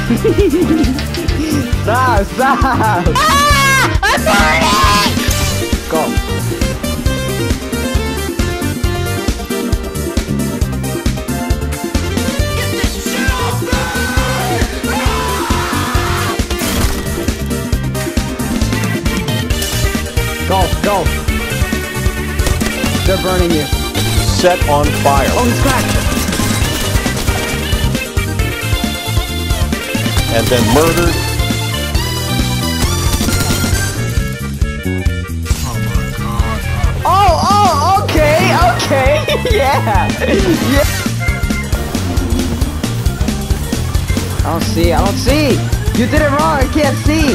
Stop, stop! Ah! I'm burning! Go. Get this shit off me! Go, go. They're burning you. Set on fire. Oh, he's cracked. And then murdered. Oh, okay, okay. Yeah. Yeah. I don't see, I don't see. You did it wrong, I can't see.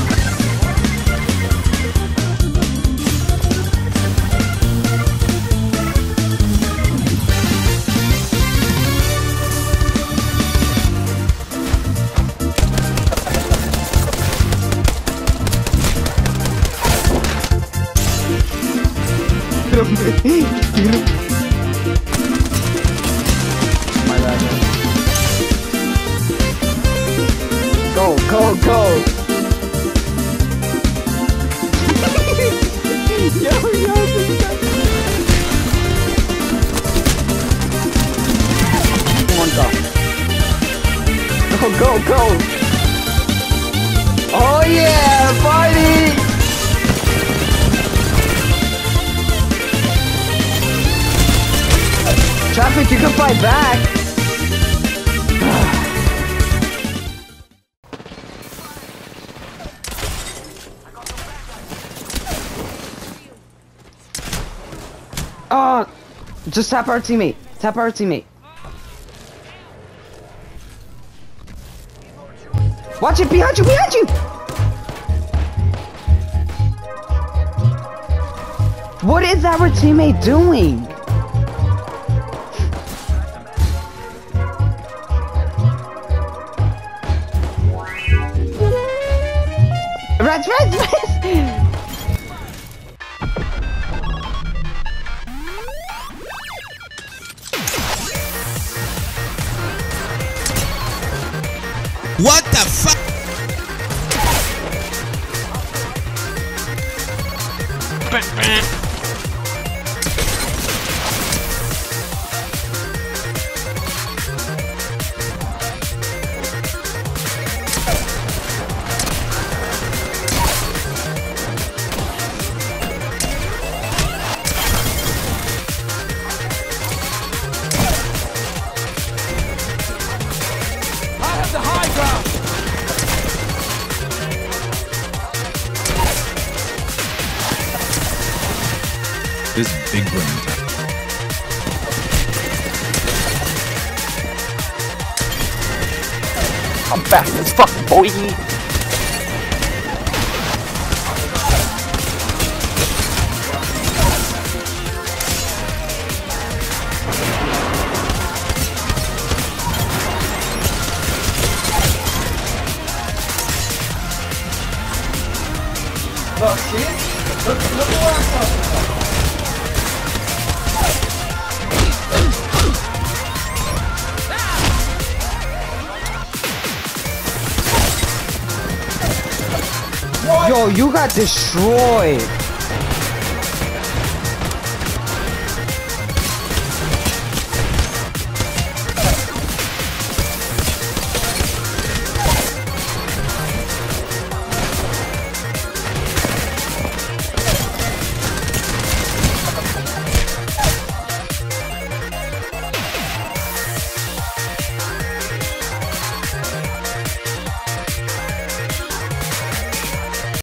My bad. Go, go, go! Yo, yo, come on, go. Go, go, go! Oh yeah, party! Traffic, you can fight back! Oh! Just tap our teammate! Tap our teammate! Watch it! Behind you! Behind you! What is our teammate doing? Rats, rats, rats! What the fuck? This big brain. I'm back as fuck, boy. Look, see? Look what I'm talking about. Yo, you got destroyed.